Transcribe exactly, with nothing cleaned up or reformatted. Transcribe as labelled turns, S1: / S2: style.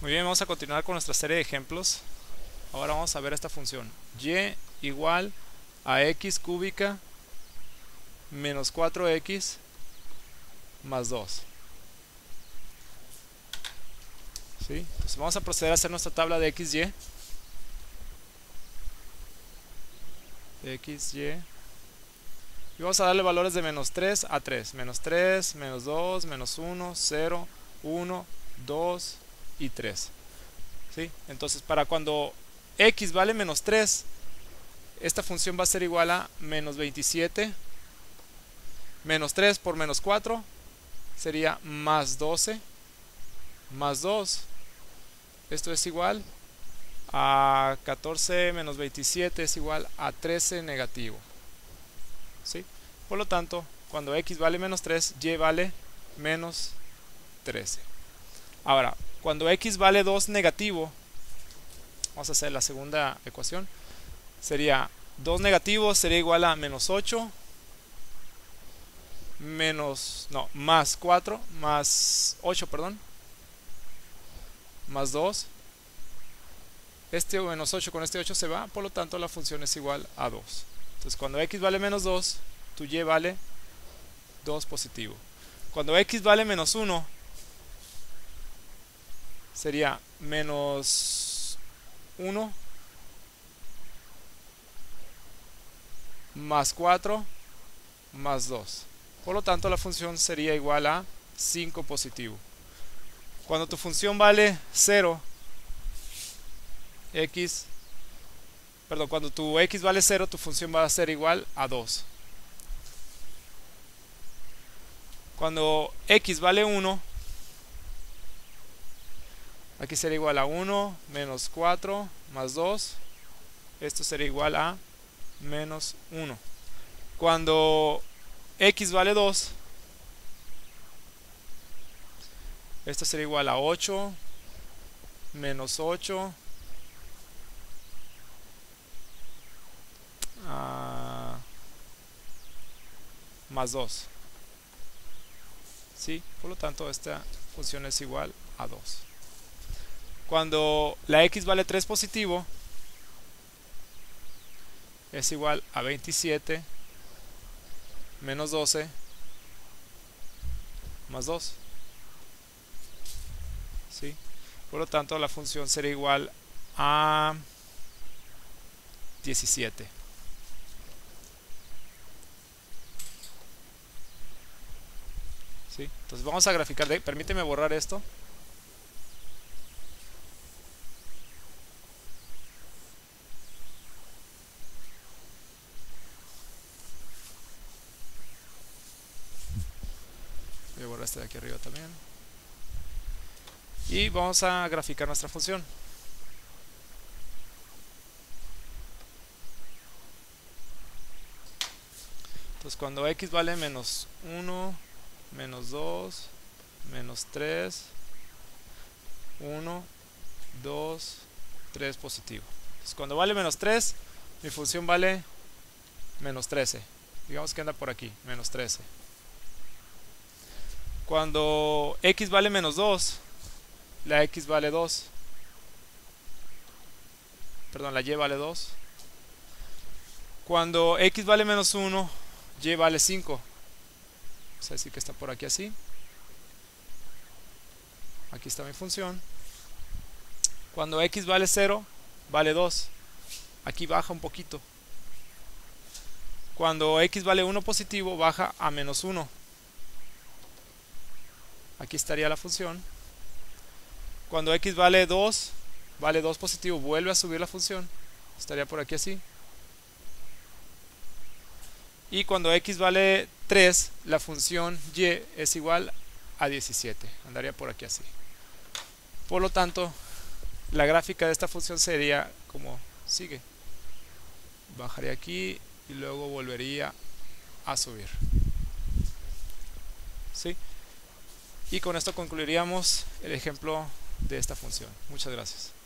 S1: Muy bien, vamos a continuar con nuestra serie de ejemplos. Ahora vamos a ver esta función. Y igual a x cúbica menos cuatro x más dos. ¿Sí? Entonces vamos a proceder a hacer nuestra tabla de xy. De xy. Y vamos a darle valores de menos tres a tres. Menos tres, menos dos, menos uno, cero, uno, dos y tres. ¿Sí? Entonces para cuando x vale menos tres, esta función va a ser igual a menos veintisiete. Menos tres por menos cuatro sería más doce. Más dos. Esto es igual a catorce menos veintisiete es igual a trece negativo. ¿Sí? Por lo tanto, cuando x vale menos tres, y vale menos trece. Ahora, cuando x vale dos negativo, vamos a hacer la segunda ecuación. Sería dos negativo sería igual a menos ocho menos, no, más cuatro, más ocho, perdón, más dos. Este menos ocho con este ocho se va, por lo tanto la función es igual a dos. Entonces cuando x vale menos dos, tu y vale dos positivo. Cuando x vale menos uno, sería menos uno más cuatro más dos. Por lo tanto la función sería igual a cinco positivo. Cuando tu función vale cero, x, perdón, cuando tu x vale cero, tu función va a ser igual a dos. Cuando x vale uno, aquí será igual a uno menos cuatro más dos. Esto será igual a menos uno. Cuando x vale dos, esto será igual a ocho menos ocho uh, más dos. ¿Sí? Por lo tanto, esta función es igual a dos. Cuando la x vale tres positivo, es igual a veintisiete menos doce más dos. ¿Sí? Por lo tanto, la función será igual a diecisiete. ¿Sí? Entonces vamos a graficar. De, permíteme borrar esto. Voy a borrar este de aquí arriba también. Y vamos a graficar nuestra función. Entonces cuando x vale menos uno, menos dos, menos tres, uno, dos, tres positivo. Entonces cuando vale menos tres, mi función vale menos trece. Digamos que anda por aquí, menos trece. Cuando x vale menos dos, la x vale dos. Perdón, la y vale dos. Cuando x vale menos uno, y vale cinco. Vamos a decir que está por aquí así. Aquí está mi función. Cuando x vale cero, vale dos. Aquí baja un poquito. Cuando x vale uno positivo, baja a menos uno. Aquí estaría la función. Cuando x vale dos, vale dos positivo, vuelve a subir la función. Estaría por aquí así. Y cuando x vale tres, la función y es igual a diecisiete. Andaría por aquí así. Por lo tanto, la gráfica de esta función sería como sigue. Bajaría aquí y luego volvería a subir. ¿Sí? Y con esto concluiríamos el ejemplo de esta función. Muchas gracias.